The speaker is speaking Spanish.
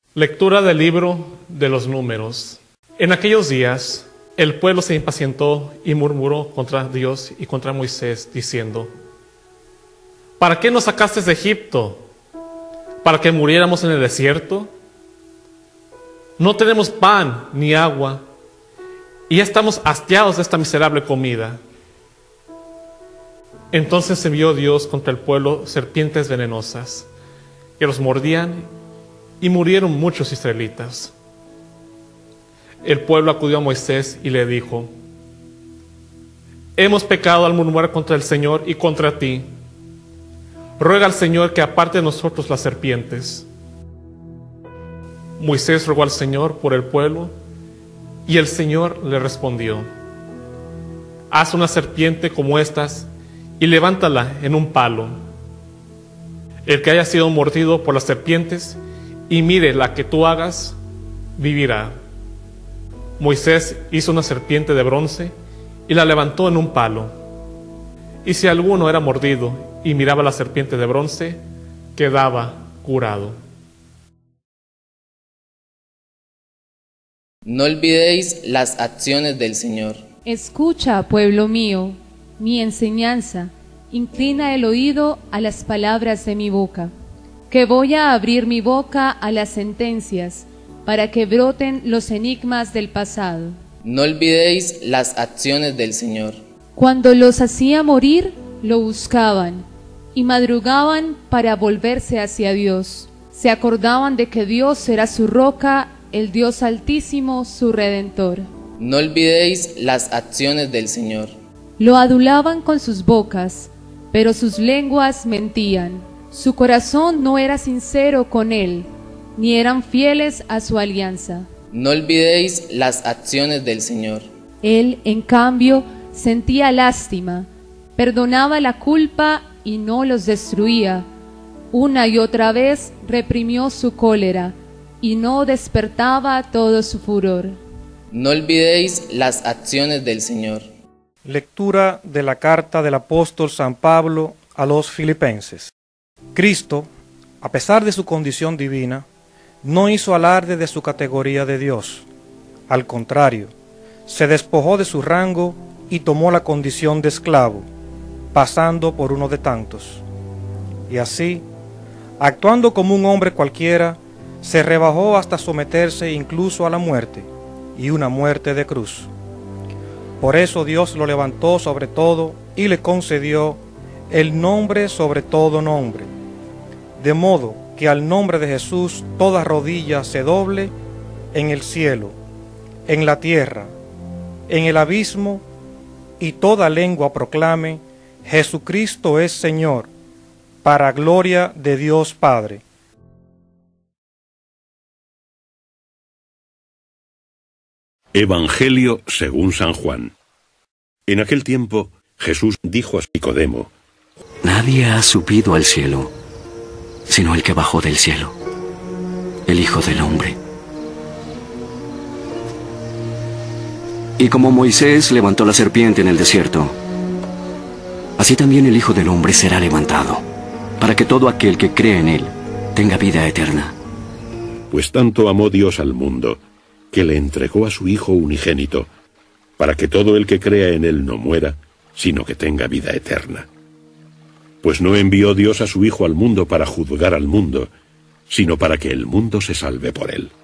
Lectura del libro de los Números. En aquellos días, el pueblo se impacientó y murmuró contra Dios y contra Moisés, diciendo: ¿Para qué nos sacaste de Egipto? ¿Para que muriéramos en el desierto? No tenemos pan ni agua, y ya estamos hastiados de esta miserable comida. Entonces envió Dios contra el pueblo serpientes venenosas, que los mordían, y murieron muchos israelitas. El pueblo acudió a Moisés y le dijo: hemos pecado al murmurar contra el Señor y contra ti. Ruega al Señor que aparte de nosotros las serpientes. Moisés rogó al Señor por el pueblo, y el Señor le respondió: haz una serpiente como estas y levántala en un palo. El que haya sido mordido por las serpientes y mire la que tú hagas, vivirá. Moisés hizo una serpiente de bronce y la levantó en un palo. Y si alguno era mordido y miraba la serpiente de bronce, quedaba curado. No olvidéis las acciones del Señor. Escucha, pueblo mío, mi enseñanza, inclina el oído a las palabras de mi boca, que voy a abrir mi boca a las sentencias, para que broten los enigmas del pasado. No olvidéis las acciones del Señor. Cuando los hacía morir, lo buscaban, y madrugaban para volverse hacia Dios. Se acordaban de que Dios era su roca, el Dios Altísimo, su Redentor. No olvidéis las acciones del Señor. Lo adulaban con sus bocas, pero sus lenguas mentían. Su corazón no era sincero con él, ni eran fieles a su alianza. No olvidéis las acciones del Señor. Él, en cambio, sentía lástima, perdonaba la culpa y no los destruía. Una y otra vez reprimió su cólera y no despertaba todo su furor. No olvidéis las acciones del Señor. Lectura de la carta del apóstol San Pablo a los Filipenses. Cristo, a pesar de su condición divina, no hizo alarde de su categoría de Dios. Al contrario, se despojó de su rango y tomó la condición de esclavo, pasando por uno de tantos. Y así, actuando como un hombre cualquiera, se rebajó hasta someterse incluso a la muerte, y una muerte de cruz. Por eso Dios lo levantó sobre todo y le concedió el nombre sobre todo nombre, de modo que al nombre de Jesús toda rodilla se doble en el cielo, en la tierra, en el abismo, y toda lengua proclame: Jesucristo es Señor, para gloria de Dios Padre. Evangelio según San Juan. En aquel tiempo Jesús dijo a Nicodemo: nadie ha subido al cielo, sino el que bajó del cielo, el Hijo del Hombre. Y como Moisés levantó la serpiente en el desierto, así también el Hijo del Hombre será levantado, para que todo aquel que cree en él tenga vida eterna. Pues tanto amó Dios al mundo, que le entregó a su Hijo unigénito, para que todo el que crea en él no muera, sino que tenga vida eterna. Pues no envió Dios a su Hijo al mundo para juzgar al mundo, sino para que el mundo se salve por él.